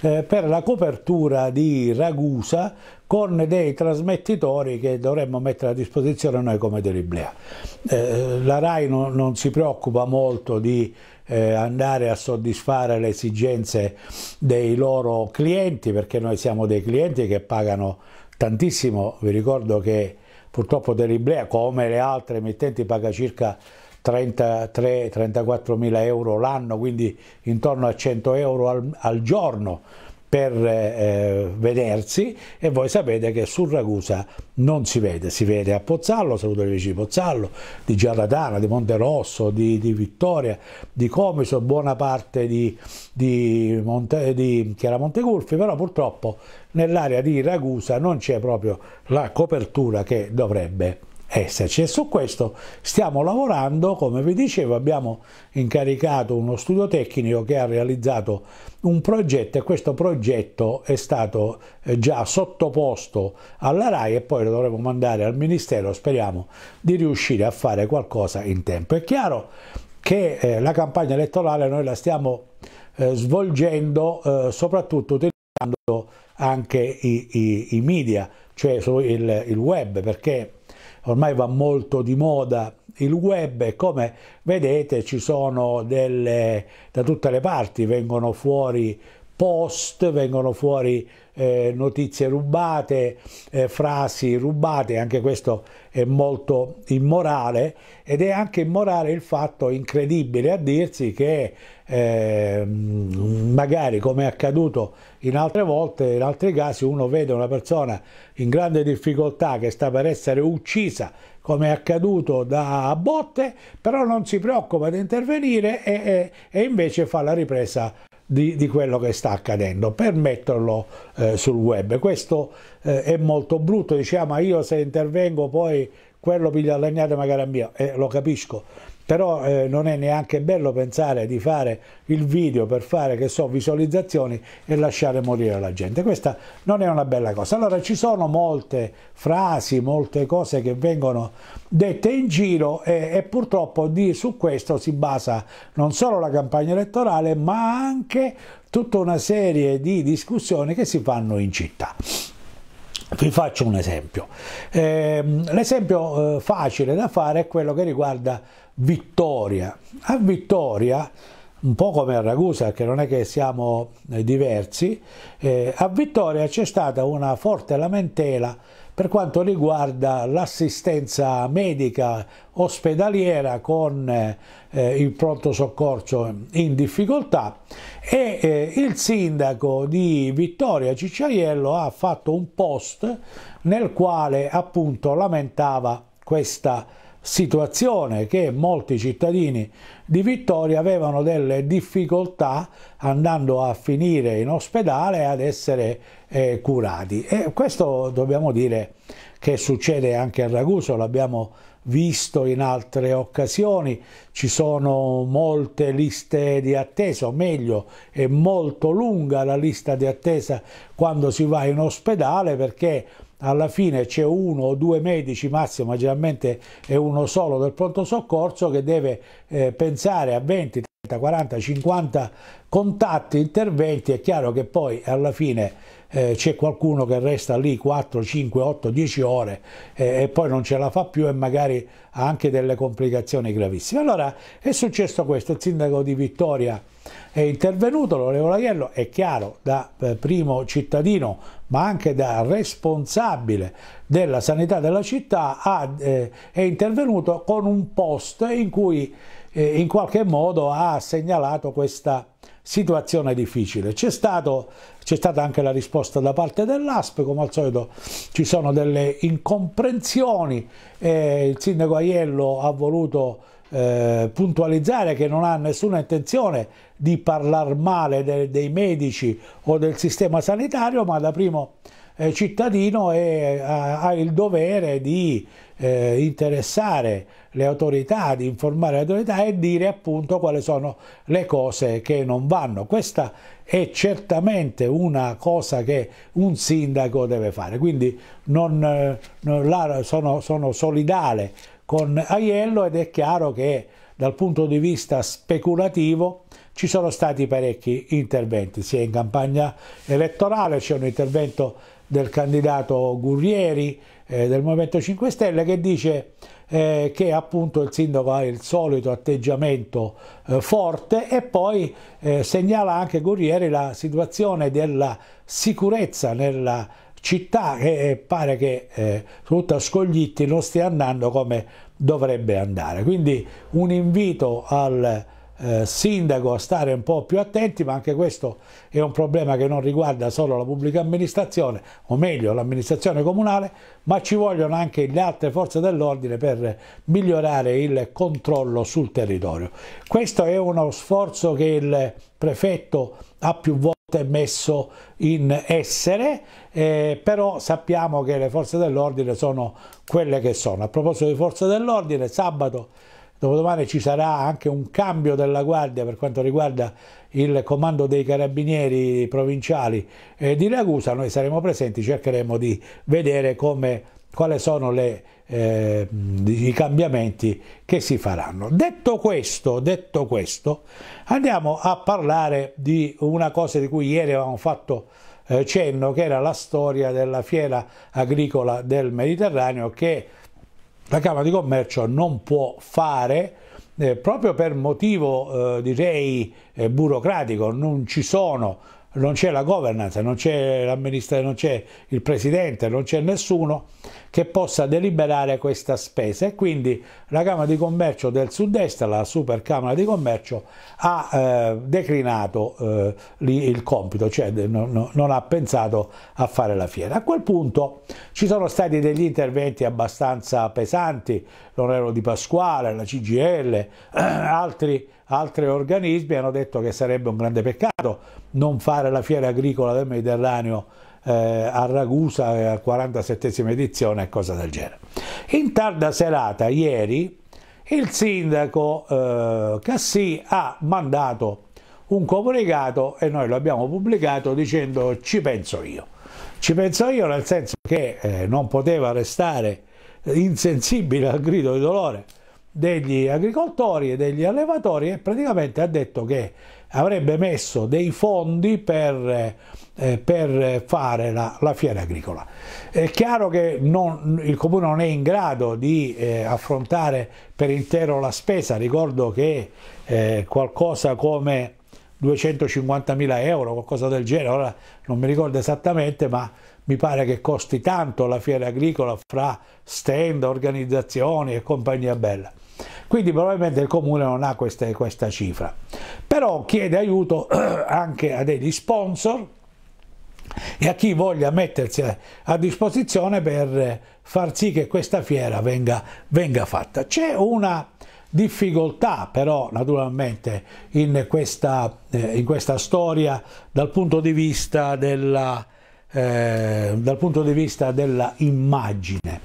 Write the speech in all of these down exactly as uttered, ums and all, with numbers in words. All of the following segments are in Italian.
eh, per la copertura di Ragusa con dei trasmettitori che dovremmo mettere a disposizione noi come dell'Iblea. Eh, la RAI non, non si preoccupa molto di eh, andare a soddisfare le esigenze dei loro clienti, perché noi siamo dei clienti che pagano tantissimo. Vi ricordo che purtroppo dell'Iblea, come le altre emittenti, paga circa trentatré trentaquattro mila euro l'anno, quindi intorno a cento euro al, al giorno per eh, vedersi, e voi sapete che su Ragusa non si vede, si vede a Pozzallo, saluto i vicini di Pozzallo, di Giarratana, di Monterosso, di, di Vittoria, di Comiso, buona parte di, di, Monte, di Chiaramontegulfi, però purtroppo nell'area di Ragusa non c'è proprio la copertura che dovrebbe esserci, e su questo stiamo lavorando. Come vi dicevo, abbiamo incaricato uno studio tecnico che ha realizzato un progetto, e questo progetto è stato già sottoposto alla RAI e poi lo dovremo mandare al Ministero. Speriamo di riuscire a fare qualcosa in tempo. È chiaro che eh, la campagna elettorale noi la stiamo eh, svolgendo eh, soprattutto utilizzando anche i, i, i media, cioè il, il web, perché ormai va molto di moda il web, e come vedete ci sono delle, da tutte le parti vengono fuori post, vengono fuori eh, notizie rubate, eh, frasi rubate. Anche questo è molto immorale, ed è anche immorale il fatto, incredibile a dirsi, che eh, magari, come è accaduto in altre volte, in altri casi, uno vede una persona in grande difficoltà che sta per essere uccisa, come è accaduto da Botte, però non si preoccupa di intervenire e, e, e invece fa la ripresa Di, di quello che sta accadendo per metterlo eh, sul web. Questo eh, è molto brutto. Diciamo, ma io se intervengo poi quello piglia legnate magari a mio, eh, lo capisco, però eh, non è neanche bello pensare di fare il video per fare, che so, visualizzazioni e lasciare morire la gente. Questa non è una bella cosa. Allora ci sono molte frasi, molte cose che vengono dette in giro, e, e purtroppo di, su questo si basa non solo la campagna elettorale, ma anche tutta una serie di discussioni che si fanno in città. Vi faccio un esempio. Eh, l'esempio eh, facile da fare è quello che riguarda Vittoria. A Vittoria, un po' come a Ragusa, perché non è che siamo eh, diversi, eh, a Vittoria c'è stata una forte lamentela per quanto riguarda l'assistenza medica ospedaliera con eh, il pronto soccorso in difficoltà, e eh, il sindaco di Vittoria Cicciaiello ha fatto un post nel quale appunto lamentava questa situazione, che molti cittadini di Vittoria avevano delle difficoltà andando a finire in ospedale ad essere eh, curati, e questo dobbiamo dire che succede anche a Ragusa, l'abbiamo visto in altre occasioni. Ci sono molte liste di attesa, o meglio è molto lunga la lista di attesa quando si va in ospedale, perché alla fine c'è uno o due medici massimo, ma generalmente è uno solo del pronto soccorso, che deve eh, pensare a venti, trenta, quaranta, cinquanta contatti, interventi. È chiaro che poi alla fine eh, c'è qualcuno che resta lì quattro, cinque, otto, dieci ore eh, e poi non ce la fa più, e magari ha anche delle complicazioni gravissime. Allora è successo questo: il sindaco di Vittoria è intervenuto, l'onorevole Aiello, è chiaro, da eh, primo cittadino ma anche da responsabile della sanità della città, ha, eh, è intervenuto con un post in cui eh, in qualche modo ha segnalato questa situazione difficile. C'è stato, c'è stata anche la risposta da parte dell'A S P, come al solito ci sono delle incomprensioni, eh, il sindaco Aiello ha voluto Eh, puntualizzare che non ha nessuna intenzione di parlare male de, dei medici o del sistema sanitario, ma da primo eh, cittadino è, ha, ha il dovere di eh, interessare le autorità, di informare le autorità e dire appunto quali sono le cose che non vanno. Questa è certamente una cosa che un sindaco deve fare, quindi non, non, sono, sono solidale con Aiello, ed è chiaro che dal punto di vista speculativo ci sono stati parecchi interventi, sia in campagna elettorale, c'è un intervento del candidato Gurrieri eh, del Movimento cinque Stelle che dice eh, che appunto il sindaco ha il solito atteggiamento eh, forte, e poi eh, segnala anche Gurrieri la situazione della sicurezza nella città, che pare che eh, soprattutto a Scoglitti non stia andando come dovrebbe andare. Quindi un invito al eh, sindaco a stare un po' più attenti, ma anche questo è un problema che non riguarda solo la pubblica amministrazione, o meglio l'amministrazione comunale, ma ci vogliono anche le altre forze dell'ordine per migliorare il controllo sul territorio. Questo è uno sforzo che il prefetto ha più volte messo in essere, eh, però sappiamo che le forze dell'ordine sono quelle che sono. A proposito di forze dell'ordine, sabato dopodomani ci sarà anche un cambio della guardia per quanto riguarda il comando dei carabinieri provinciali eh, di Ragusa. Noi saremo presenti, cercheremo di vedere come, quali sono le, eh, i cambiamenti che si faranno. Detto questo, detto questo, andiamo a parlare di una cosa di cui ieri avevamo fatto eh, cenno, che era la storia della fiera agricola del Mediterraneo, che la Camera di Commercio non può fare eh, proprio per motivo eh, direi eh, burocratico. Non ci sono, non c'è la governance, non c'è l'amministrazione, non c'è il presidente, non c'è nessuno che possa deliberare questa spesa, e quindi la Camera di Commercio del Sud-Est, la Super Camera di Commercio, ha eh, declinato eh, il compito, cioè non, non ha pensato a fare la fiera. A quel punto ci sono stati degli interventi abbastanza pesanti, l'onorevole Di Pasquale, la C G I L, eh, altri altri organismi hanno detto che sarebbe un grande peccato non fare la fiera agricola del Mediterraneo eh, a Ragusa, a quarantasettesima edizione e cose del genere. In tarda serata ieri il sindaco eh, Cassì ha mandato un comunicato, e noi lo abbiamo pubblicato, dicendo: ci penso io. Ci penso io nel senso che eh, non poteva restare insensibile al grido di dolore degli agricoltori e degli allevatori, e praticamente ha detto che avrebbe messo dei fondi per, eh, per fare la, la fiera agricola. È chiaro che non, il Comune non è in grado di eh, affrontare per intero la spesa. Ricordo che eh, qualcosa come duecentocinquantamila euro, qualcosa del genere, ora non mi ricordo esattamente, ma mi pare che costi tanto la fiera agricola fra stand, organizzazioni e compagnia bella. Quindi probabilmente il Comune non ha queste, questa cifra, però chiede aiuto anche a degli sponsor e a chi voglia mettersi a disposizione per far sì che questa fiera venga, venga fatta. C'è una difficoltà però naturalmente in questa, eh, in questa storia dal punto di vista della Eh, dal punto di vista della immagine.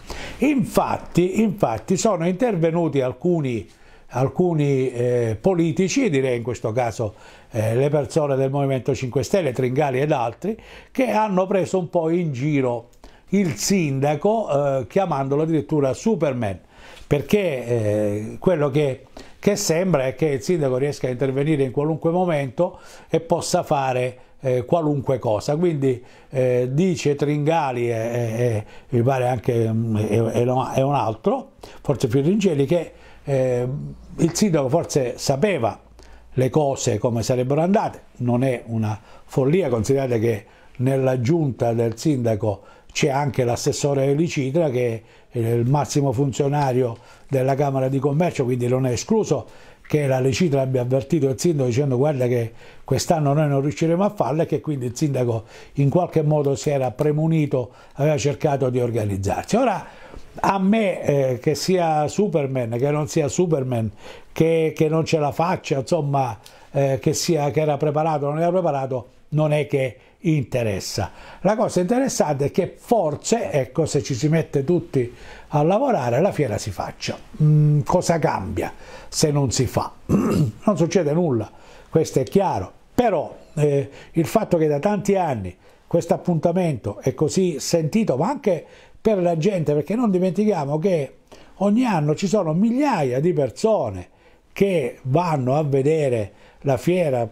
Infatti, infatti sono intervenuti alcuni, alcuni eh, politici, direi in questo caso eh, le persone del Movimento cinque Stelle, Tringali ed altri, che hanno preso un po' in giro il sindaco eh, chiamandolo addirittura Superman, perché eh, quello che, che sembra è che il sindaco riesca a intervenire in qualunque momento e possa fare Eh, qualunque cosa. Quindi eh, dice Tringali e, e, e mi pare anche e, e un altro, forse Firringeli, che eh, il sindaco forse sapeva le cose come sarebbero andate. Non è una follia, considerate che nella giunta del sindaco c'è anche l'assessore Licitra, che è il massimo funzionario della Camera di Commercio, quindi non è escluso che la Licitra abbia avvertito il sindaco dicendo: guarda che quest'anno noi non riusciremo a farla, e che quindi il sindaco in qualche modo si era premunito, aveva cercato di organizzarsi. Ora, a me eh, che sia Superman, che non sia Superman, che, che non ce la faccia, insomma, eh, che, sia, che era preparato o non era preparato, non è che interessa. La cosa interessante è che forse, ecco, se ci si mette tutti a lavorare, la fiera si faccia. Mm, cosa cambia se non si fa? Non succede nulla, questo è chiaro, però eh, il fatto che da tanti anni questo appuntamento è così sentito, ma anche per la gente, perché non dimentichiamo che ogni anno ci sono migliaia di persone che vanno a vedere la fiera,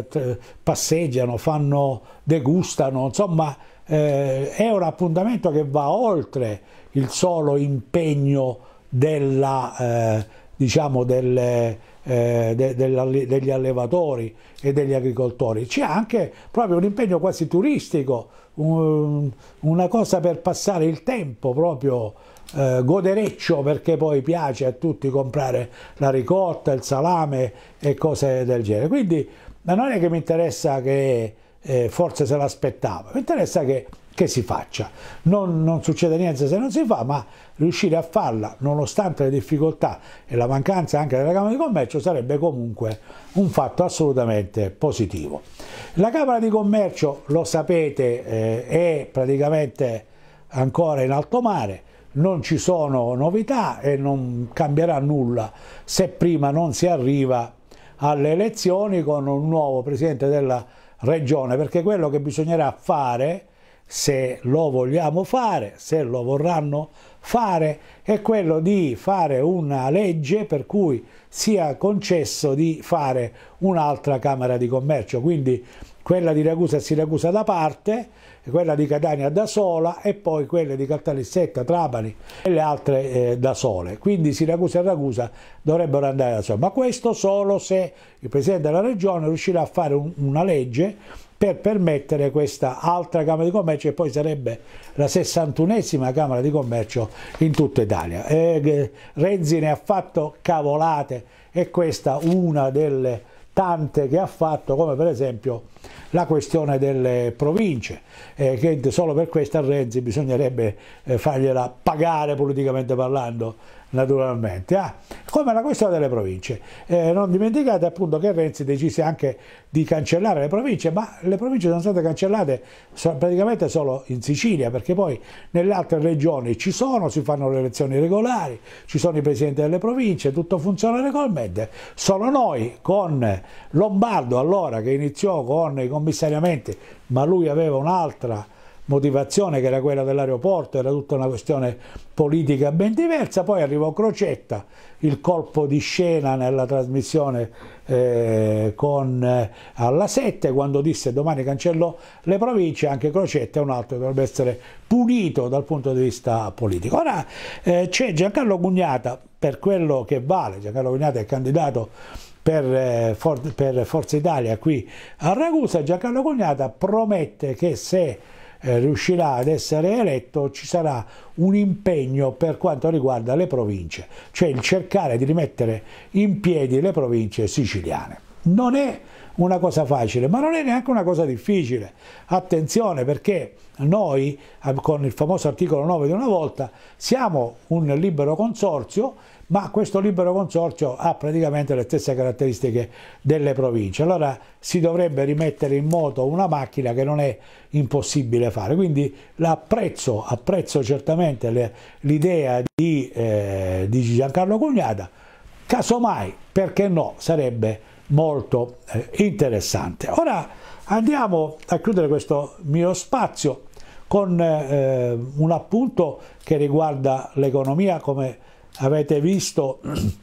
passeggiano, fanno, degustano, insomma eh, è un appuntamento che va oltre il solo impegno della, eh, diciamo delle, eh, de, de, degli allevatori e degli agricoltori. C'è anche proprio un impegno quasi turistico, un, una cosa per passare il tempo proprio eh, godereccio, perché poi piace a tutti comprare la ricotta, il salame e cose del genere. Quindi non è che mi interessa che eh, forse se l'aspettava, mi interessa che che si faccia. Non, non succede niente se non si fa, ma riuscire a farla, nonostante le difficoltà e la mancanza anche della Camera di Commercio, sarebbe comunque un fatto assolutamente positivo. La Camera di Commercio, lo sapete, eh, è praticamente ancora in alto mare, non ci sono novità e non cambierà nulla se prima non si arriva alle elezioni con un nuovo Presidente della Regione, perché quello che bisognerà fare, se lo vogliamo fare, se lo vorranno fare, è quello di fare una legge per cui sia concesso di fare un'altra Camera di Commercio, quindi quella di Ragusa e Siracusa da parte, quella di Catania da sola e poi quelle di Caltanissetta, Trapani e le altre eh, da sole. Quindi Siracusa e Ragusa dovrebbero andare da sole, ma questo solo se il Presidente della Regione riuscirà a fare un, una legge per permettere questa altra Camera di Commercio, e poi sarebbe la sessantunesima Camera di Commercio in tutta Italia. E Renzi ne ha fatto cavolate e questa una delle tante che ha fatto, come per esempio la questione delle province, eh, che solo per questa a Renzi bisognerebbe eh, fargliela pagare politicamente parlando, naturalmente. Ah, come la questione delle province. Eh, non dimenticate appunto che Renzi decise anche di cancellare le province, ma le province sono state cancellate praticamente solo in Sicilia, perché poi nelle altre regioni ci sono, si fanno le elezioni regolari, ci sono i presidenti delle province, tutto funziona regolarmente. Solo noi con Lombardo, allora, che iniziò con i commissariamenti, ma lui aveva un'altra motivazione che era quella dell'aeroporto, era tutta una questione politica ben diversa. Poi arrivò Crocetta, il colpo di scena nella trasmissione eh, con eh, alla sette, quando disse domani cancello le province. Anche Crocetta è un altro che dovrebbe essere punito dal punto di vista politico. Ora eh, c'è Giancarlo Gugnata, per quello che vale. Giancarlo Gugnata è candidato Per, eh, for, per Forza Italia qui a Ragusa. Giancarlo Gugnata promette che se eh, riuscirà ad essere eletto ci sarà un impegno per quanto riguarda le province, cioè il cercare di rimettere in piedi le province siciliane. Non è una cosa facile, ma non è neanche una cosa difficile. Attenzione, perché noi, con il famoso articolo nove di una volta, siamo un libero consorzio, ma questo libero consorzio ha praticamente le stesse caratteristiche delle province. Allora si dovrebbe rimettere in moto una macchina che non è impossibile fare. Quindi apprezzo, apprezzo certamente l'idea di, eh, di Giancarlo Gugnata, casomai, perché no, sarebbe molto eh, interessante. Ora andiamo a chiudere questo mio spazio con eh, un appunto che riguarda l'economia. Come avete visto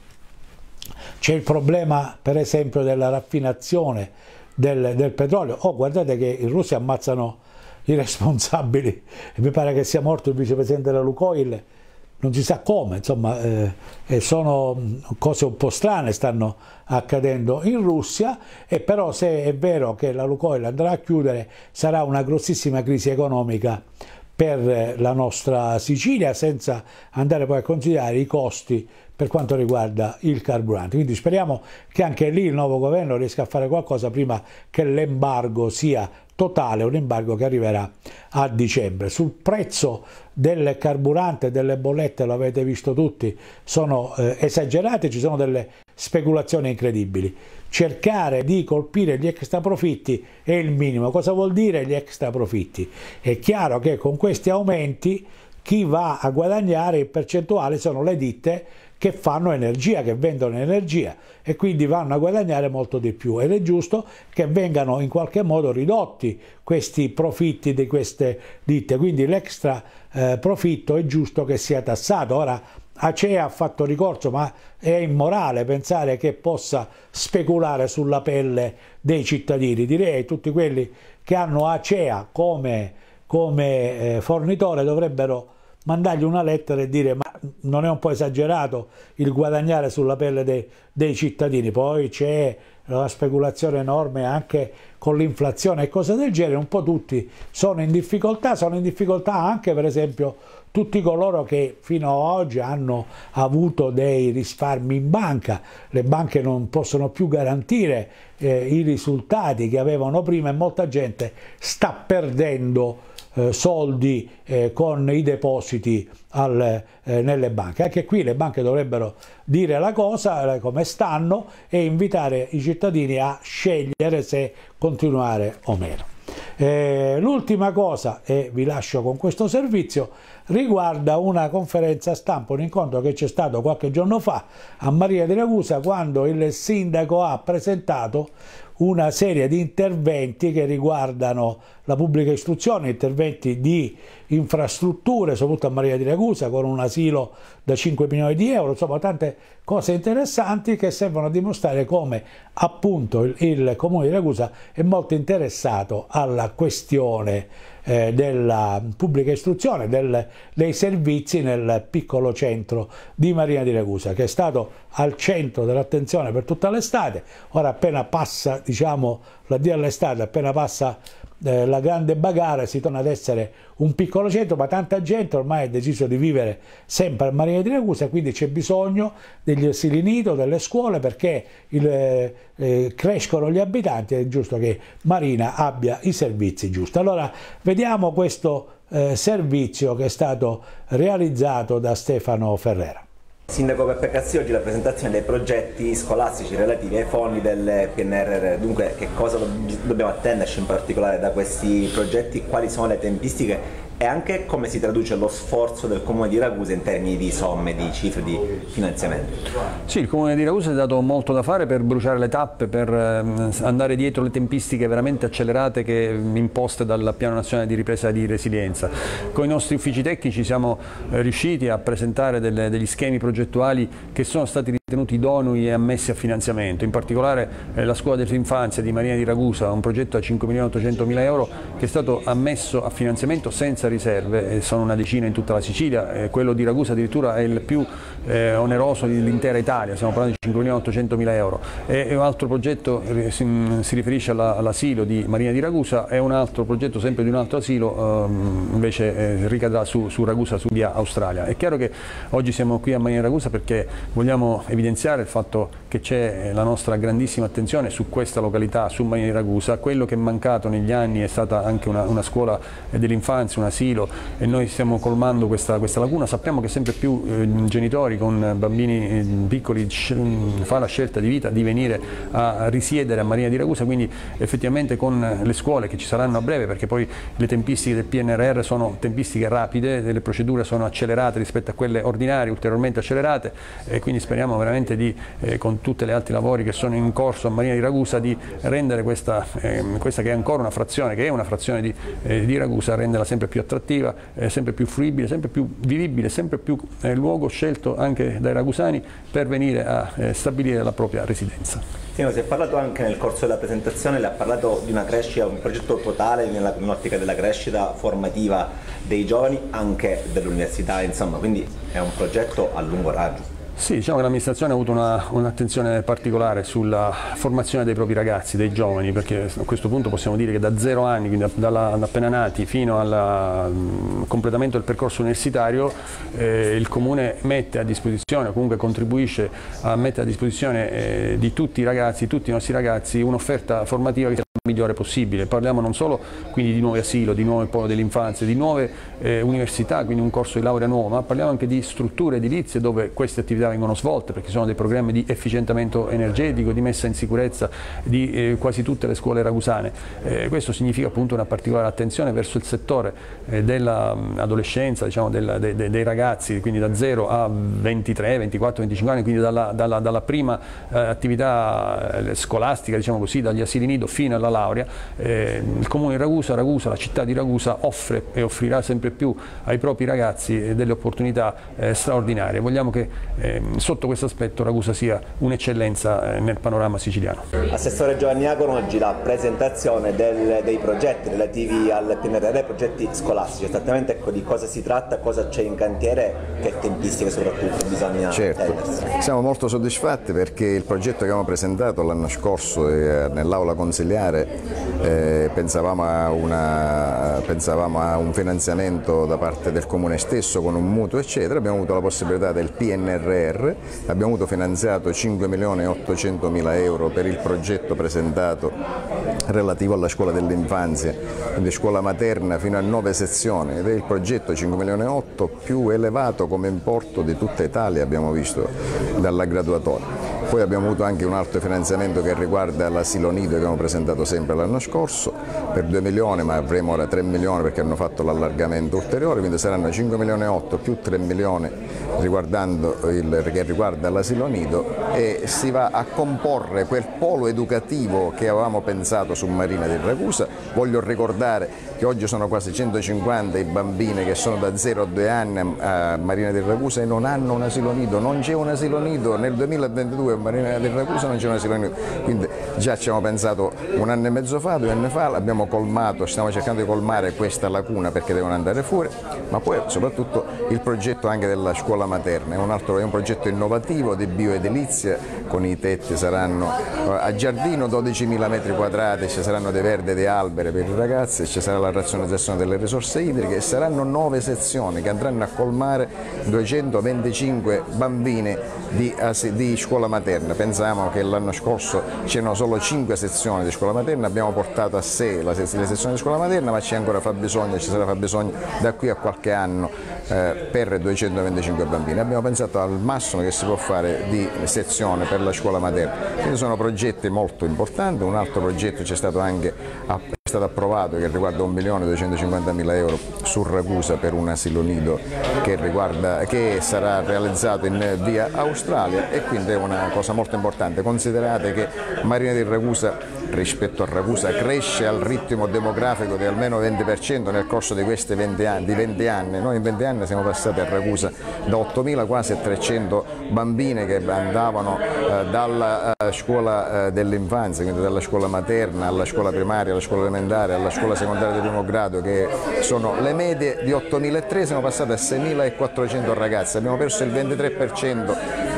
c'è il problema per esempio della raffinazione del, del petrolio. Oh, guardate che in Russia ammazzano i responsabili, e mi pare che sia morto il vicepresidente della Lukoil, non si sa come, insomma, eh, sono cose un po' strane stanno accadendo in Russia. E però se è vero che la Lukoil andrà a chiudere, sarà una grossissima crisi economica per la nostra Sicilia, senza andare poi a considerare i costi per quanto riguarda il carburante. Quindi speriamo che anche lì il nuovo governo riesca a fare qualcosa prima che l'embargo sia totale, un embargo che arriverà a dicembre. Sul prezzo del carburante e delle bollette, lo avete visto tutti, sono eh, esagerate, ci sono delle speculazioni incredibili. Cercare di colpire gli extra profitti è il minimo. Cosa vuol dire gli extra profitti? È chiaro che con questi aumenti chi va a guadagnare in percentuale sono le ditte che fanno energia, che vendono energia, e quindi vanno a guadagnare molto di più, ed è giusto che vengano in qualche modo ridotti questi profitti di queste ditte. Quindi l'extra eh, profitto è giusto che sia tassato. Ora Acea ha fatto ricorso, ma è immorale pensare che possa speculare sulla pelle dei cittadini. Direi tutti quelli che hanno Acea come, come eh, fornitore dovrebbero mandargli una lettera e dire: ma non è un po' esagerato il guadagnare sulla pelle dei, dei cittadini? Poi c'è la speculazione enorme anche con l'inflazione e cose del genere, un po' tutti sono in difficoltà, sono in difficoltà anche per esempio tutti coloro che fino ad oggi hanno avuto dei risparmi in banca. Le banche non possono più garantire eh, i risultati che avevano prima e molta gente sta perdendo eh, soldi eh, con i depositi al, eh, nelle banche. Anche qui le banche dovrebbero dire la cosa eh, come stanno e invitare i cittadini a scegliere se continuare o meno. Eh, l'ultima cosa, e vi lascio con questo servizio, riguarda una conferenza stampa, un incontro che c'è stato qualche giorno fa a Maria di Ragusa, quando il sindaco ha presentato una serie di interventi che riguardano la pubblica istruzione, interventi di infrastrutture, soprattutto a Maria di Ragusa, con un asilo da cinque milioni di euro, insomma tante cose interessanti che servono a dimostrare come appunto il, il Comune di Ragusa è molto interessato alla questione eh, della pubblica istruzione, del, dei servizi nel piccolo centro di Maria di Ragusa, che è stato al centro dell'attenzione per tutta l'estate. Ora appena passa, diciamo, l'addio all'estate, appena passa eh, la grande bagarre, si torna ad essere un piccolo centro, ma tanta gente ormai ha deciso di vivere sempre a Maria di Ragusa, quindi c'è bisogno degli asili nido, delle scuole, perché il, eh, crescono gli abitanti, è giusto che Marina abbia i servizi giusti. Allora vediamo questo eh, servizio che è stato realizzato da Stefano Ferrera. Sindaco Peppe Cassi, oggi la presentazione dei progetti scolastici relativi ai fondi del P N R R. Dunque, che cosa dobbiamo attenderci in particolare da questi progetti, quali sono le tempistiche e anche come si traduce lo sforzo del Comune di Ragusa in termini di somme, di cifre, di finanziamenti? Sì, il Comune di Ragusa ha dato molto da fare per bruciare le tappe, per andare dietro le tempistiche veramente accelerate che imposte dal Piano Nazionale di Ripresa e di Resilienza. Con i nostri uffici tecnici siamo riusciti a presentare delle, degli schemi progettuali che sono stati ritenuti idonei e ammessi a finanziamento. In particolare eh, la scuola dell'infanzia di Maria di Ragusa, un progetto a cinque milioni ottocentomila euro che è stato ammesso a finanziamento senza riserve, eh, sono una decina in tutta la Sicilia, eh, quello di Ragusa addirittura è il più eh, oneroso dell'intera Italia, stiamo parlando di cinque milioni ottocentomila euro. E, e un altro progetto eh, si, si riferisce all'asilo di Maria di Ragusa, e un altro progetto sempre di un altro asilo eh, invece eh, ricadrà su, su Ragusa, su via Australia. È chiaro che oggi siamo qui a Maria di Ragusa perché vogliamo evidenziare il fatto che c'è la nostra grandissima attenzione su questa località, su Maria di Ragusa. Quello che è mancato negli anni è stata anche una, una scuola dell'infanzia, un asilo, e noi stiamo colmando questa, questa lacuna. Sappiamo che sempre più eh, genitori con bambini eh, piccoli fanno la scelta di vita di venire a risiedere a Maria di Ragusa, quindi effettivamente con le scuole che ci saranno a breve, perché poi le tempistiche del P N R R sono tempistiche rapide, le procedure sono accelerate rispetto a quelle ordinarie, ulteriormente accelerate, e quindi speriamo veramente di, eh, con tutti gli altri lavori che sono in corso a Maria di Ragusa, di rendere questa, eh, questa che è ancora una frazione, che è una frazione di, eh, di Ragusa, renderla sempre più attrattiva, eh, sempre più fruibile, sempre più vivibile, sempre più eh, luogo scelto anche dai ragusani per venire a eh, stabilire la propria residenza. Sì, si è parlato anche nel corso della presentazione, le ha parlato di una crescita, un progetto totale nell'ottica della crescita formativa dei giovani, anche dell'università, insomma, quindi è un progetto a lungo raggio. Sì, diciamo che l'amministrazione ha avuto un'attenzione un particolare sulla formazione dei propri ragazzi, dei giovani, perché a questo punto possiamo dire che da zero anni, quindi da, da, da appena nati fino al um, completamento del percorso universitario, eh, il Comune mette a disposizione, o comunque contribuisce a mettere a disposizione eh, di tutti i ragazzi, tutti i nostri ragazzi, un'offerta formativa che sia la migliore possibile. Parliamo non solo quindi di nuovi asilo, di nuovi polo dell'infanzia, di nuove eh, università, quindi un corso di laurea nuovo, ma parliamo anche di strutture edilizie dove queste attività vengono svolte, perché sono dei programmi di efficientamento energetico, di messa in sicurezza di eh, quasi tutte le scuole ragusane. Eh, questo significa appunto una particolare attenzione verso il settore eh, dell'adolescenza, diciamo, del, de, de, dei ragazzi, quindi da zero a ventitré, ventiquattro, venticinque anni, quindi dalla, dalla, dalla prima eh, attività eh, scolastica, diciamo così, dagli asili nido fino alla laurea. Eh, il Comune di Ragusa, Ragusa, la città di Ragusa offre e offrirà sempre più ai propri ragazzi delle opportunità eh, straordinarie. Vogliamo che eh, sotto questo aspetto Ragusa sia un'eccellenza eh, nel panorama siciliano. Assessore Giovanni Iacono, oggi la presentazione del, dei progetti relativi al P N R R, progetti scolastici, esattamente ecco, di cosa si tratta, cosa c'è in cantiere, che tempistiche soprattutto bisogna Certo, tendersi. siamo molto soddisfatti perché il progetto che abbiamo presentato l'anno scorso eh, nell'aula consiliare eh, pensavamo, a una, pensavamo a un finanziamento da parte del Comune stesso con un mutuo eccetera, abbiamo avuto la possibilità del P N R R, abbiamo avuto finanziato cinque milioni e ottocentomila euro per il progetto presentato relativo alla scuola dell'infanzia, quindi scuola materna fino a nove sezioni, ed è il progetto cinque milioni e otto più elevato come importo di tutta Italia, abbiamo visto dalla graduatoria. Poi abbiamo avuto anche un altro finanziamento che riguarda l'asilo nido che abbiamo presentato sempre l'anno scorso per due milioni, ma avremo ora tre milioni perché hanno fatto l'allargamento ulteriore, quindi saranno cinque milioni e otto più tre milioni riguardando il, che riguarda l'asilo nido, e si va a comporre quel polo educativo che avevamo pensato su Marina di Ragusa. Voglio ricordare che oggi sono quasi centocinquanta i bambini che sono da zero a due anni a Marina di Ragusa e non hanno un asilo nido, non c'è un asilo nido, nel duemilaventidue a Marina di Ragusa non c'è un asilo nido, quindi già ci abbiamo pensato un anno e mezzo fa, due anni fa, l'abbiamo colmato, stiamo cercando di colmare questa lacuna perché devono andare fuori, ma poi soprattutto il progetto anche della scuola materna, è un altro è un progetto innovativo di bioedilizia, con i tetti saranno a giardino dodicimila metri quadrati, ci saranno dei verdi e dei alberi per i ragazzi, ci sarà la razionalizzazione delle risorse idriche e saranno nove sezioni che andranno a colmare duecentoventicinque bambini di, di scuola materna. Pensiamo che l'anno scorso c'erano solo cinque sezioni di scuola materna, abbiamo portato a sei le sezioni di scuola materna, ma c'è ancora fabbisogno, ci sarà fabbisogno da qui a qualche anno eh, per duecentoventicinque bambini. Abbiamo pensato al massimo che si può fare di sezione per la scuola materna. Quindi sono progetti molto importanti. Un altro progetto c'è stato anche è stato approvato che riguarda un milione duecentocinquantamila euro su Ragusa per un asilo nido che, riguarda, che sarà realizzato in via Australia, e quindi è una cosa molto importante. Considerate che Marina di Ragusa rispetto a Ragusa cresce al ritmo demografico di almeno venti per cento nel corso di questi venti anni, di venti anni. Noi in venti anni siamo passati a Ragusa da ottomila quasi a trecento bambine che andavano eh, dalla eh, scuola eh, dell'infanzia, quindi dalla scuola materna alla scuola primaria, alla scuola elementare, alla scuola secondaria di primo grado, che sono le medie di ottomila e siamo passati a seimilaquattrocento ragazzi, abbiamo perso il ventitré per cento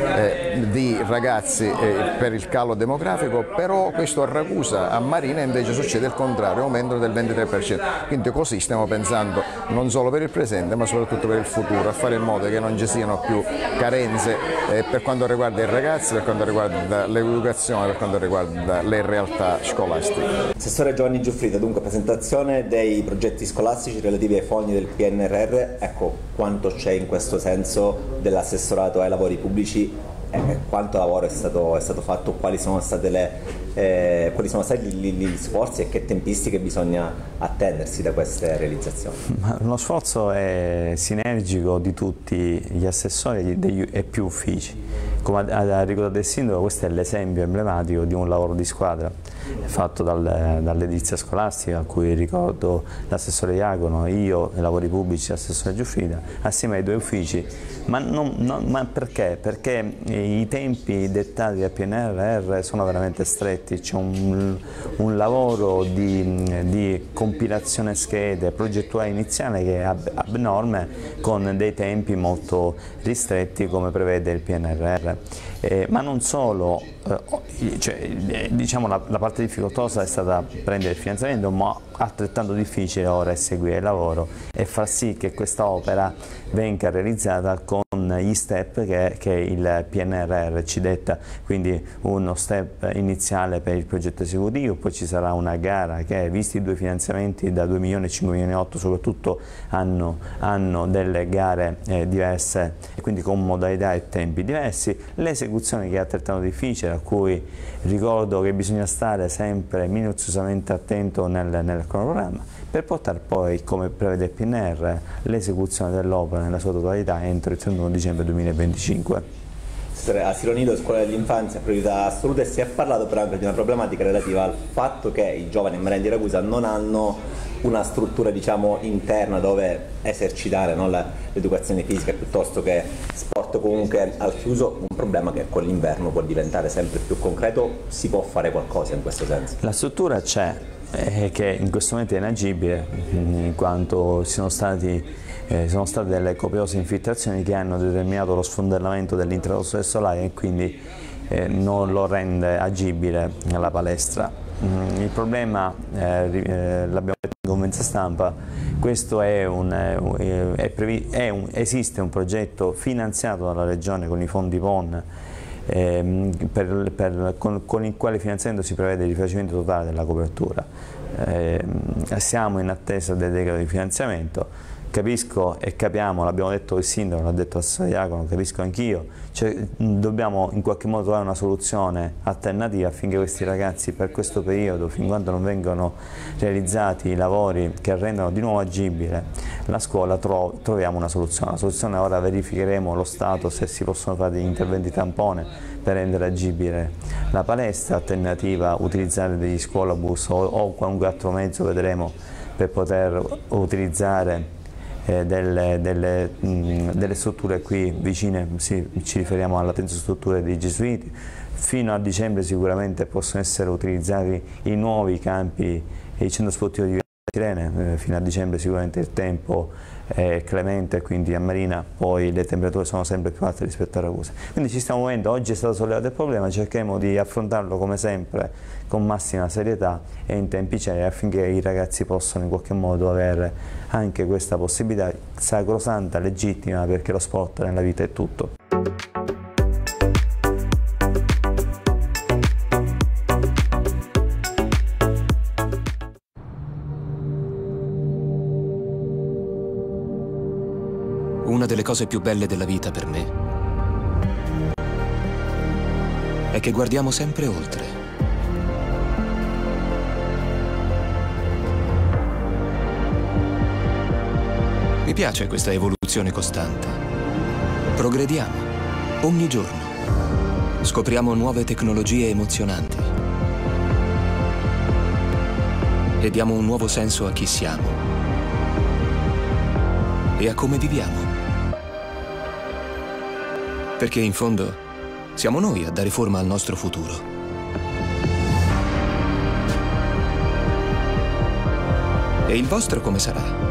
eh, di ragazzi eh, per il calo demografico, però questo a Ragusa, a Marina invece succede il contrario, aumento del ventitré per cento, quindi così stiamo pensando non solo per il presente ma soprattutto per il futuro, a fare in modo che non ci siano più carenze eh, per quanto riguarda i ragazzi, per quanto riguarda l'educazione, per quanto riguarda le realtà scolastiche. Assessore Giovanni Giuffrida, dunque presentazione dei progetti scolastici relativi ai fondi del P N R R, ecco quanto c'è in questo senso dell'assessorato ai lavori pubblici, eh, quanto lavoro è stato, è stato fatto, quali sono state le, eh, quali sono stati gli, gli sforzi e che tempistiche bisogna attendersi da queste realizzazioni? Lo sforzo è sinergico di tutti gli assessori e più uffici. Come ha ricordato il sindaco, questo è l'esempio emblematico di un lavoro di squadra fatto dal, dall'edilizia scolastica, a cui ricordo l'assessore Iacono, io, i lavori pubblici, l'assessore Giuffrida, assieme ai due uffici. Ma, non, non, ma perché? Perché i tempi dettati dal P N R R sono veramente stretti, c'è un, un lavoro di, di compilazione schede progettuale iniziale che è ab, abnorme, con dei tempi molto ristretti come prevede il P N R R. Eh, ma non solo, eh, cioè, diciamo la, la parte difficoltosa è stata prendere il finanziamento, ma altrettanto difficile ora è seguire il lavoro e far sì che questa opera venga realizzata con gli step che, che il P N R R ci detta, quindi uno step iniziale per il progetto esecutivo, poi ci sarà una gara che, visti i due finanziamenti da due milioni e cinque milioni e otto soprattutto, hanno, hanno delle gare eh, diverse e quindi con modalità e tempi diversi, l'esecuzione che è altrettanto difficile, a cui ricordo che bisogna stare sempre minuziosamente attento nel, nel cronoprogramma, per portare poi, come prevede il P N R, l'esecuzione dell'opera nella sua totalità entro il trentuno dicembre duemilaventicinque. asilo nido, scuola dell'infanzia, priorità assolute, e si è parlato però anche di una problematica relativa al fatto che i giovani in Marengo di Ragusa non hanno una struttura, diciamo, interna dove esercitare, no, l'educazione fisica piuttosto che sport comunque al chiuso, un problema che con l'inverno può diventare sempre più concreto. Si può fare qualcosa in questo senso? La struttura c'è, eh, che in questo momento è inagibile, in quanto ci sono stati Eh, sono state delle copiose infiltrazioni che hanno determinato lo sfondellamento dell'interno del solaio e quindi eh, non lo rende agibile la palestra. Mm, il problema, eh, eh, l'abbiamo detto in conferenza stampa, questo è un, eh, è previ è un, esiste un progetto finanziato dalla Regione con i fondi P O N, eh, per, per, con, con il quale finanziamento si prevede il rifacimento totale della copertura. Eh, siamo in attesa del decreto di finanziamento. Capisco e capiamo, l'abbiamo detto il sindaco, l'ha detto l'assessore Diacono, capisco anch'io, cioè, dobbiamo in qualche modo trovare una soluzione alternativa affinché questi ragazzi per questo periodo, fin quando non vengono realizzati i lavori che rendono di nuovo agibile la scuola, tro troviamo una soluzione. La soluzione ora verificheremo lo stato, se si possono fare degli interventi tampone per rendere agibile la palestra, alternativa utilizzare degli scuolabus o, o qualunque altro mezzo vedremo per poter utilizzare Eh, delle, delle, mh, delle strutture qui vicine, sì, ci riferiamo alle attente strutture dei Gesuiti. Fino a dicembre sicuramente possono essere utilizzati i nuovi campi e il centro sportivo di Sirene, eh, fino a dicembre sicuramente il tempo è clemente, quindi a Marina poi le temperature sono sempre più alte rispetto a Ragusa. Quindi ci stiamo muovendo, oggi è stato sollevato il problema, cercheremo di affrontarlo come sempre con massima serietà e in tempi celeri affinché i ragazzi possano in qualche modo avere anche questa possibilità sacrosanta, legittima, perché lo sport nella vita è tutto. Una delle cose più belle della vita per me è che guardiamo sempre oltre. Mi piace questa evoluzione costante. Progrediamo ogni giorno. Scopriamo nuove tecnologie emozionanti e diamo un nuovo senso a chi siamo e a come viviamo. Perché in fondo siamo noi a dare forma al nostro futuro. E il vostro come sarà?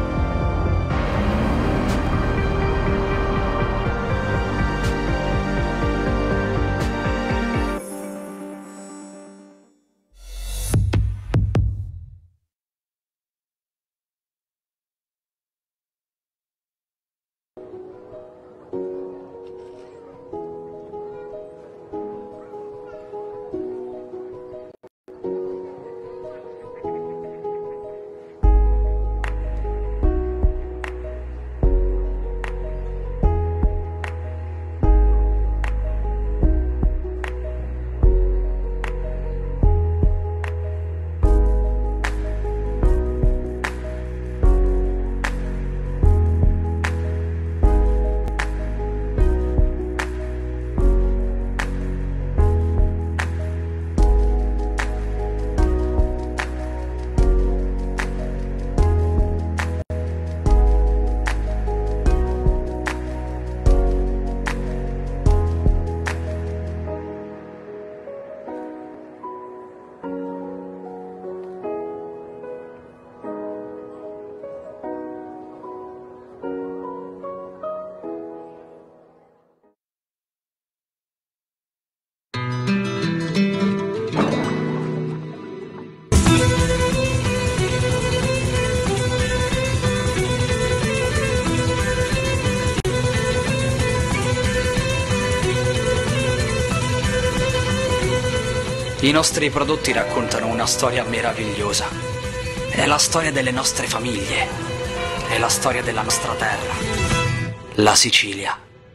I nostri prodotti raccontano una storia meravigliosa. È la storia delle nostre famiglie. È la storia della nostra terra. La Sicilia.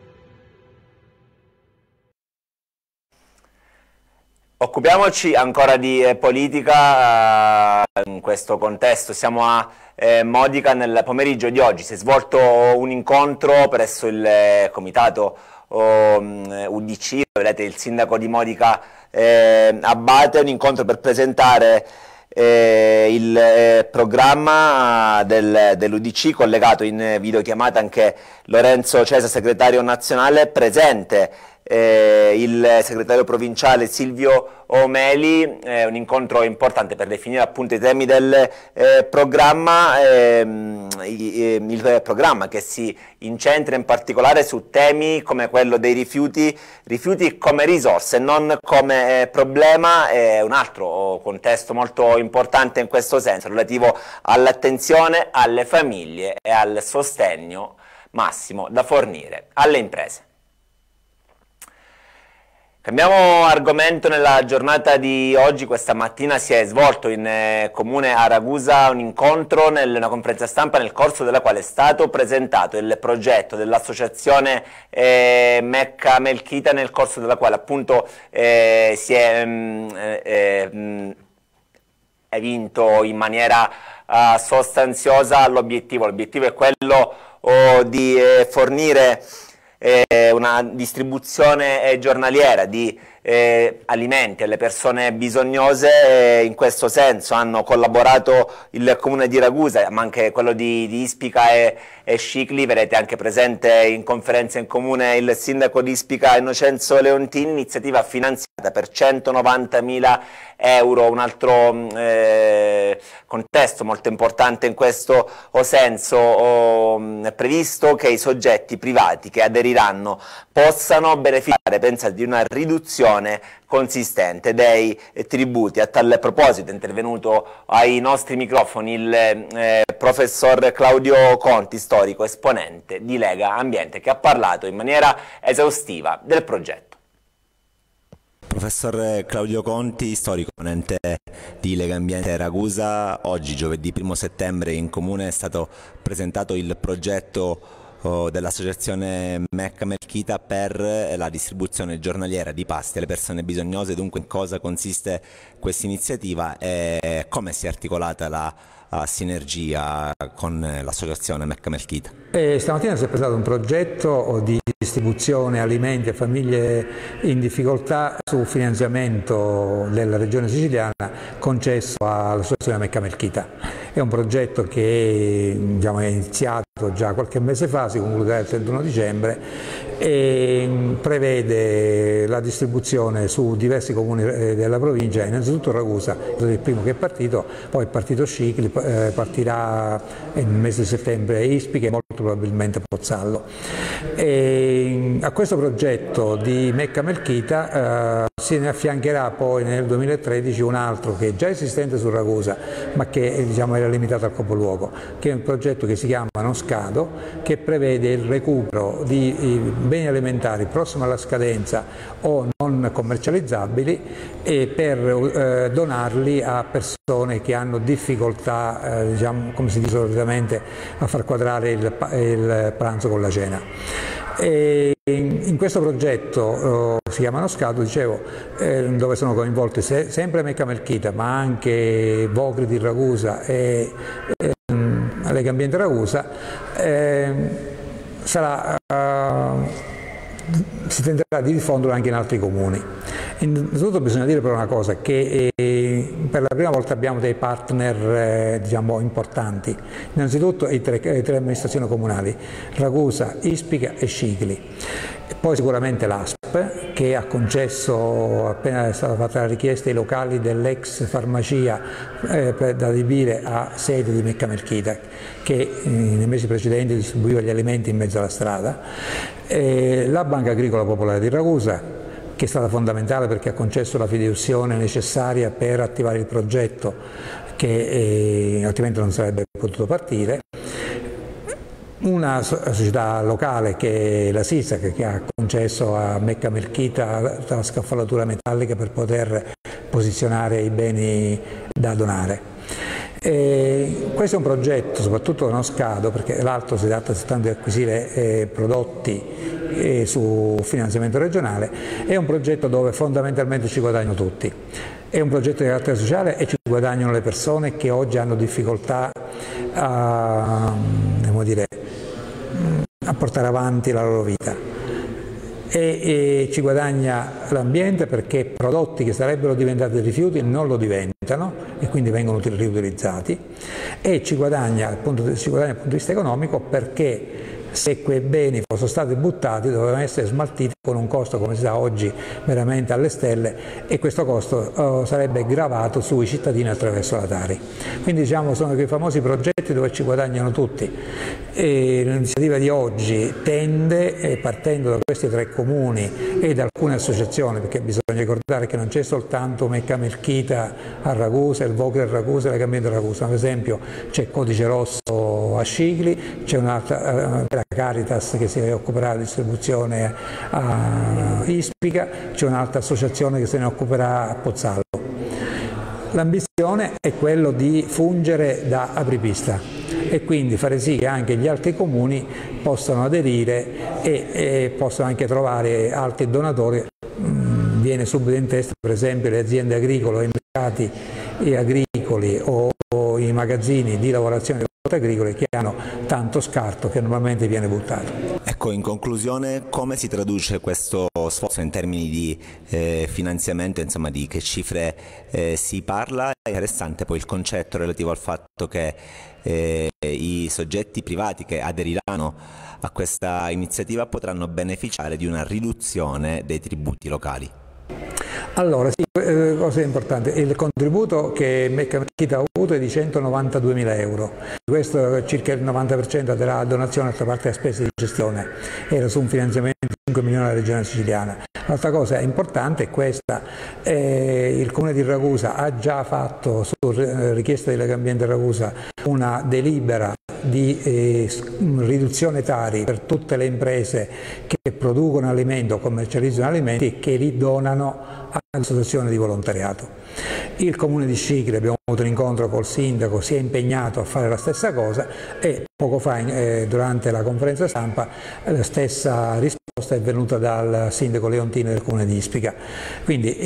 Occupiamoci ancora di eh, politica eh, in questo contesto. Siamo a eh, Modica. Nel pomeriggio di oggi si è svolto un incontro presso il eh, comitato oh, U D C, vedete il sindaco di Modica eh, Abate, un incontro per presentare eh, il eh, programma del, dell'U D C, collegato in videochiamata anche Lorenzo Cesa, segretario nazionale, presente eh, il segretario provinciale Silvio Omeli, eh, un incontro importante per definire appunto i temi del eh, programma, ehm, il programma che si incentra in particolare su temi come quello dei rifiuti, rifiuti come risorse, non come eh, problema. È un altro contesto molto importante in questo senso, relativo all'attenzione alle famiglie e al sostegno massimo da fornire alle imprese. Cambiamo argomento. Nella giornata di oggi, questa mattina, si è svolto in eh, comune a Ragusa un incontro, nel, una conferenza stampa nel corso della quale è stato presentato il progetto dell'associazione eh, Mecca Melchita, nel corso della quale appunto eh, si è mh, eh, mh, è vinto in maniera uh, sostanziosa l'obiettivo. L'obiettivo è quello oh, di eh, fornire Eh, una distribuzione eh, giornaliera di eh, alimenti alle persone bisognose. Eh, in questo senso hanno collaborato il comune di Ragusa, ma anche quello di, di Ispica e, e Scicli. Vedete anche presente in conferenza in comune il sindaco di Ispica Innocenzo Leontini, iniziativa finanziata per centonovantamila euro. Un altro eh, contesto molto importante in questo o senso oh, è previsto che i soggetti privati che aderiranno possano beneficiare, pensate, di una riduzione consistente dei eh, tributi. A tale proposito è intervenuto ai nostri microfoni il eh, professor Claudio Conti, storico esponente di Lega Ambiente, che ha parlato in maniera esaustiva del progetto. Professor Claudio Conti, storico esponente di Lega Ambiente Ragusa, oggi giovedì primo settembre in comune è stato presentato il progetto dell'associazione Mecca Melchita per la distribuzione giornaliera di pasti alle persone bisognose. Dunque, in cosa consiste questa iniziativa e come si è articolata la sinergia con l'associazione Mecca Melchita? E stamattina si è presentato un progetto di distribuzione alimenti a famiglie in difficoltà su finanziamento della regione siciliana concesso all'associazione Mecca Melchita. È un progetto che diciamo, è iniziato già qualche mese fa, si concluderà il trentuno dicembre e prevede la distribuzione su diversi comuni della provincia. Innanzitutto Ragusa è il primo che è partito, poi il partito Scicli, eh, partirà nel mese di settembre Ispica e molto probabilmente Pozzallo. E a questo progetto di Mecca Melchita eh, se ne affiancherà poi nel duemilatredici un altro che è già esistente su Ragusa, ma che diciamo, era limitato al capoluogo, che è un progetto che si chiama Non Scado, che prevede il recupero di beni alimentari prossimi alla scadenza o non commercializzabili e per eh, donarli a persone che hanno difficoltà, eh, diciamo, come si dice solitamente, a far quadrare il, il pranzo con la cena. E in questo progetto eh, si chiama Non Scado, dicevo, eh, dove sono coinvolti se, sempre Mecca Melchita, ma anche Vocri di Ragusa e eh, Lega Ambiente Ragusa, eh, sarà, eh, si tenterà di diffonderlo anche in altri comuni. Innanzitutto bisogna dire però una cosa, che eh, per la prima volta abbiamo dei partner eh, diciamo, importanti. Innanzitutto i tre, le tre amministrazioni comunali, Ragusa, Ispica e Scicli. Poi sicuramente l'A S P, che ha concesso, appena è stata fatta la richiesta, i locali dell'ex farmacia eh, per, da adibire a sede di Mecca Melchita, che eh, nei mesi precedenti distribuiva gli alimenti in mezzo alla strada. Eh, la Banca Agricola Popolare di Ragusa, che è stata fondamentale perché ha concesso la fideiussione necessaria per attivare il progetto, che eh, altrimenti non sarebbe potuto partire. Una società locale che è la SISAC, che ha concesso a Mecca Melchita la scaffalatura metallica per poter posizionare i beni da donare. E questo è un progetto soprattutto Non Scado, perché l'altro si tratta soltanto di acquisire eh, prodotti eh, su finanziamento regionale. È un progetto dove fondamentalmente ci guadagnano tutti. È un progetto di carattere sociale e ci guadagnano le persone che oggi hanno difficoltà a, devo dire, a portare avanti la loro vita. e, e ci guadagna l'ambiente perché prodotti che sarebbero diventati rifiuti non lo diventano e quindi vengono riutilizzati, e ci guadagna, appunto, ci guadagna dal punto di vista economico perché se quei beni fossero stati buttati dovevano essere smaltiti con un costo, come si sa oggi, veramente alle stelle, e questo costo uh, sarebbe gravato sui cittadini attraverso la Tari. Quindi diciamo sono quei famosi progetti dove ci guadagnano tutti. L'iniziativa di oggi tende, eh, partendo da questi tre comuni e da alcune associazioni, perché bisogna ricordare che non c'è soltanto Mecca Melchita a Ragusa, il Vocre a Ragusa e la Cambiente a Ragusa, ad esempio c'è Codice Rosso a Scicli, c'è un'altra uh, Caritas che si occuperà della distribuzione a Ispica, c'è un'altra associazione che se ne occuperà a Pozzallo. L'ambizione è quello di fungere da apripista e quindi fare sì che anche gli altri comuni possano aderire e, e possano anche trovare altri donatori. Viene subito in testa per esempio le aziende agricole, i mercati agricoli o, o i magazzini di lavorazione di prodotti agricoli che hanno tanto scarto che normalmente viene buttato. Ecco, in conclusione, come si traduce questo sforzo in termini di eh, finanziamento, insomma di che cifre eh, si parla? È interessante poi il concetto relativo al fatto che eh, i soggetti privati che aderiranno a questa iniziativa potranno beneficiare di una riduzione dei tributi locali. Allora, sì, eh, cosa importante, il contributo che Mecca Melchita ha avuto è di centonovantaduemila euro, questo circa il novanta per cento della donazione, altra parte a spese di gestione, era su un finanziamento di cinque milioni alla regione siciliana. L'altra cosa importante è questa, eh, il comune di Ragusa ha già fatto su richiesta di Legambiente Ragusa una delibera di eh, riduzione Tari per tutte le imprese che producono alimenti o commercializzano alimenti e che li donano all'associazione di volontariato. Il comune di Scicli, abbiamo avuto un incontro col sindaco, si è impegnato a fare la stessa cosa e poco fa eh, durante la conferenza stampa la stessa risposta è venuta dal sindaco Leontini del comune di Ispica. Quindi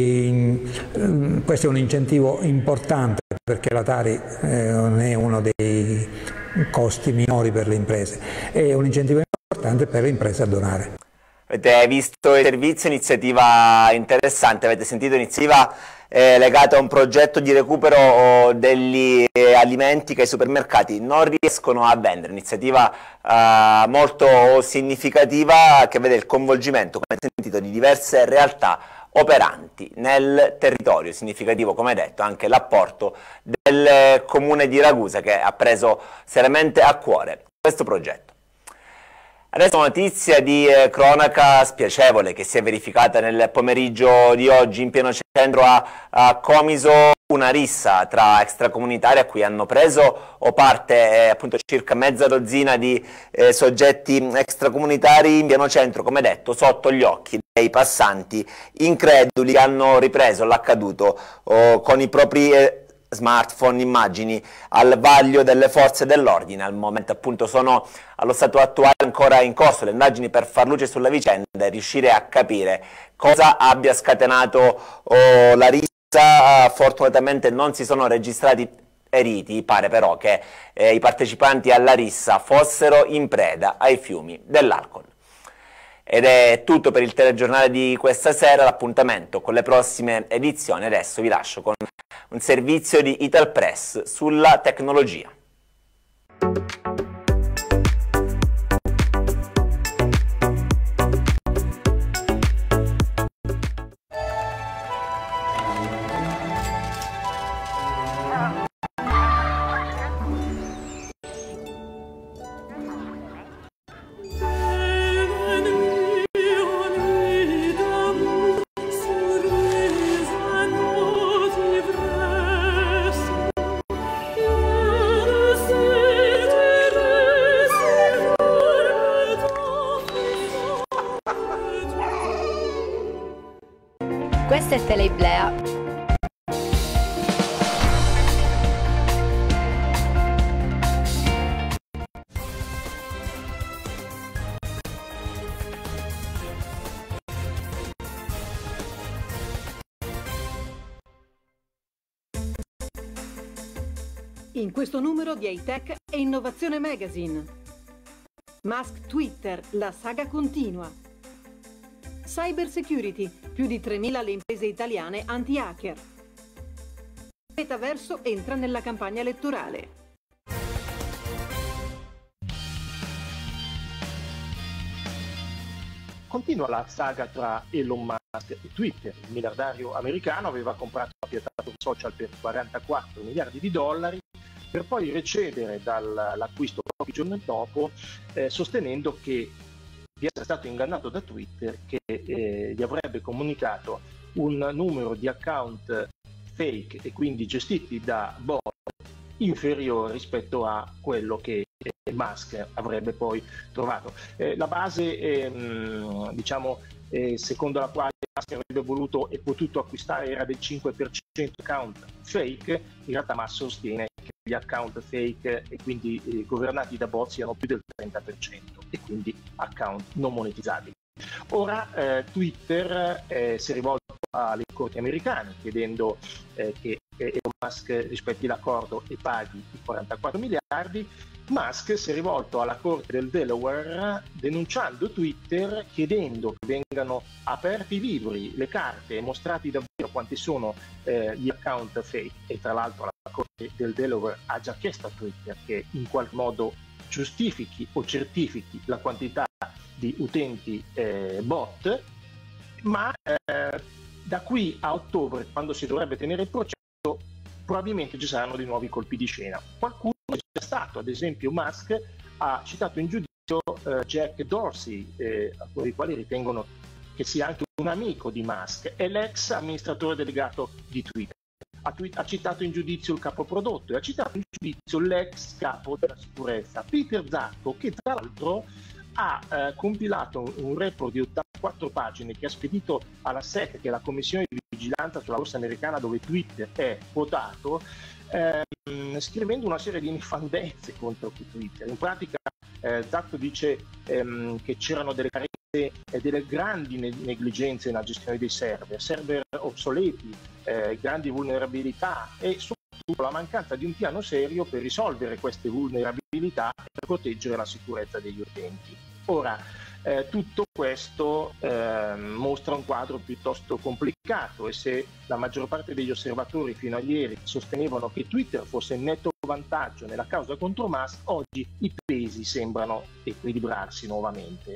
eh, questo è un incentivo importante perché la Tari eh, non è uno dei costi minori per le imprese, è un incentivo importante per le imprese a donare. Avete visto il servizio, iniziativa interessante, avete sentito iniziativa eh, legata a un progetto di recupero degli eh, alimenti che i supermercati non riescono a vendere, iniziativa eh, molto significativa che vede il coinvolgimento, come avete sentito, di diverse realtà operanti nel territorio. Significativo, come detto, anche l'apporto del comune di Ragusa che ha preso seriamente a cuore questo progetto. Adesso notizia di eh, cronaca spiacevole che si è verificata nel pomeriggio di oggi in pieno centro a, a Comiso, una rissa tra extracomunitari a cui hanno preso o parte eh, appunto circa mezza dozzina di eh, soggetti extracomunitari in pieno centro, come detto, sotto gli occhi dei passanti increduli che hanno ripreso l'accaduto oh, con i propri eh, smartphone, immagini al vaglio delle forze dell'ordine. Al momento appunto sono allo stato attuale ancora in corso le indagini per far luce sulla vicenda e riuscire a capire cosa abbia scatenato oh, la rissa. Fortunatamente non si sono registrati feriti, pare però che eh, i partecipanti alla rissa fossero in preda ai fiumi dell'alcol. Ed è tutto per il telegiornale di questa sera, l'appuntamento con le prossime edizioni. Adesso vi lascio con un servizio di Italpress sulla tecnologia. Questa è Teleiblea. In questo numero di Hightech e Innovazione Magazine. Musk Twitter, la saga continua. Cyber security, più di tremila le imprese italiane anti-hacker. Metaverso entra nella campagna elettorale. Continua la saga tra Elon Musk e Twitter. Il miliardario americano aveva comprato la piattaforma social per quarantaquattro miliardi di dollari per poi recedere dall'acquisto pochi giorni dopo, eh, sostenendo che di essere stato ingannato da Twitter, che eh, gli avrebbe comunicato un numero di account fake e quindi gestiti da bot inferiore rispetto a quello che eh, Musk avrebbe poi trovato. Eh, la base, eh, diciamo, eh, secondo la quale Musk avrebbe voluto e potuto acquistare era del cinque per cento account fake, in realtà Musk sostiene che gli account fake e quindi eh, governati da bot siano più del trenta per cento e quindi account non monetizzabili. Ora eh, Twitter eh, si è rivolto alle corti americane chiedendo eh, che Elon Musk rispetti l'accordo e paghi i quarantaquattro miliardi. Musk si è rivolto alla corte del Delaware denunciando Twitter, chiedendo che vengano aperti i libri, le carte e mostrati davvero quanti sono eh, gli account fake. E tra l'altro la corte del Delaware ha già chiesto a Twitter che in qualche modo giustifichi o certifichi la quantità di utenti eh, bot, ma eh, da qui a ottobre, quando si dovrebbe tenere il processo, probabilmente ci saranno dei nuovi colpi di scena. Qualcuno c'è stato, ad esempio Musk ha citato in giudizio eh, Jack Dorsey, eh, alcuni dei quali ritengono che sia anche un amico di Musk, è l'ex amministratore delegato di Twitter. Ha, tweet, ha citato in giudizio il capoprodotto e ha citato in giudizio l'ex capo della sicurezza, Peter Zatko, che tra l'altro ha eh, compilato un, un report di ottantaquattro pagine che ha spedito alla S E C, che è la commissione di vigilanza sulla borsa americana dove Twitter è quotato, ehm, scrivendo una serie di nefandezze contro Twitter. In pratica eh, Zatko dice ehm, che c'erano delle carenze e delle grandi ne- negligenze nella gestione dei server, server obsoleti, eh, grandi vulnerabilità e soprattutto la mancanza di un piano serio per risolvere queste vulnerabilità e per proteggere la sicurezza degli utenti. Ora, eh, tutto questo eh, mostra un quadro piuttosto complicato e se la maggior parte degli osservatori fino a ieri sostenevano che Twitter fosse in netto vantaggio nella causa contro Musk, oggi i pesi sembrano equilibrarsi nuovamente.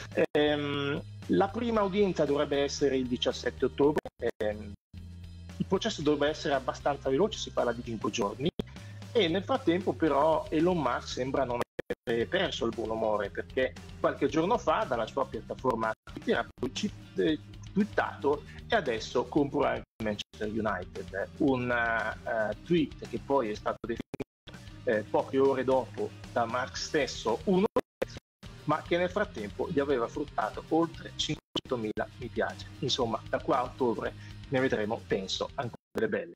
Ehm, la prima udienza dovrebbe essere il diciassette ottobre, ehm, il processo dovrebbe essere abbastanza veloce, si parla di cinque giorni, e nel frattempo però Elon Musk sembra non avere perso il buon umore, perché qualche giorno fa dalla sua piattaforma Twitter ha twittato e adesso compro anche Manchester United, un uh, tweet che poi è stato definito eh, poche ore dopo da Musk stesso uno, ma che nel frattempo gli aveva fruttato oltre cinquecentomila mi piace. Insomma, da qua a ottobre ne vedremo, penso, ancora delle belle.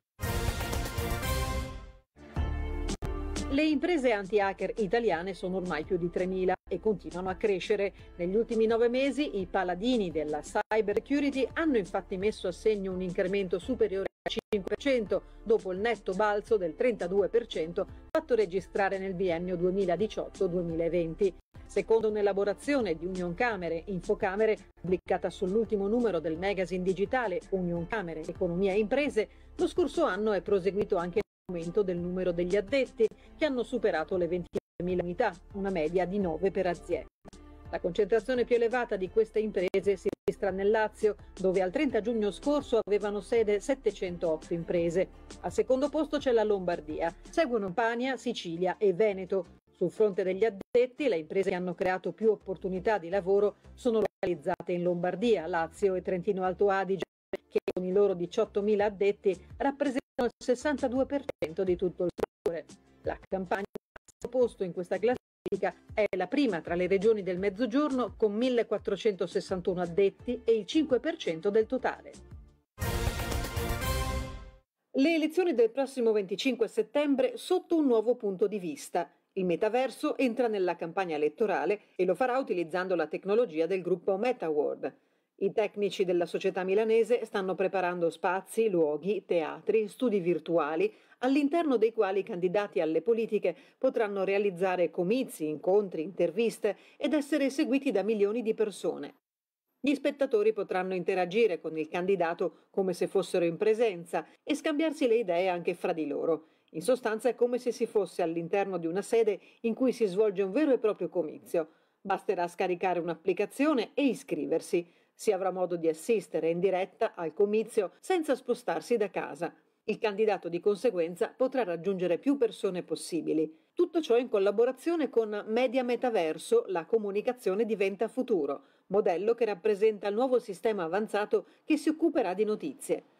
Le imprese anti-hacker italiane sono ormai più di tremila e continuano a crescere. Negli ultimi nove mesi i paladini della cyber security hanno infatti messo a segno un incremento superiore al cinque per cento dopo il netto balzo del trentadue per cento fatto registrare nel biennio duemiladiciotto duemilaventi. Secondo un'elaborazione di Unioncamere Infocamere pubblicata sull'ultimo numero del magazine digitale Unioncamere Economia e Imprese, lo scorso anno è proseguito anche l'aumento del numero degli addetti che hanno superato le ventimila unità, una media di nove per azienda. La concentrazione più elevata di queste imprese si registra nel Lazio, dove al trenta giugno scorso avevano sede settecentootto imprese. Al secondo posto c'è la Lombardia, seguono Campania, Sicilia e Veneto. Sul fronte degli addetti, le imprese che hanno creato più opportunità di lavoro sono localizzate in Lombardia, Lazio e Trentino Alto Adige, che con i loro diciottomila addetti rappresentano il sessantadue per cento di tutto il settore. La Campania, al posto in questa classifica, è la prima tra le regioni del Mezzogiorno con millequattrocentosessantuno addetti e il cinque per cento del totale. Le elezioni del prossimo venticinque settembre sotto un nuovo punto di vista. Il metaverso entra nella campagna elettorale e lo farà utilizzando la tecnologia del gruppo MetaWorld. I tecnici della società milanese stanno preparando spazi, luoghi, teatri, studi virtuali, all'interno dei quali i candidati alle politiche potranno realizzare comizi, incontri, interviste ed essere seguiti da milioni di persone. Gli spettatori potranno interagire con il candidato come se fossero in presenza e scambiarsi le idee anche fra di loro. In sostanza è come se si fosse all'interno di una sede in cui si svolge un vero e proprio comizio. Basterà scaricare un'applicazione e iscriversi. Si avrà modo di assistere in diretta al comizio senza spostarsi da casa. Il candidato di conseguenza potrà raggiungere più persone possibili. Tutto ciò in collaborazione con Media Metaverso, la comunicazione diventa futuro, modello che rappresenta il nuovo sistema avanzato che si occuperà di notizie.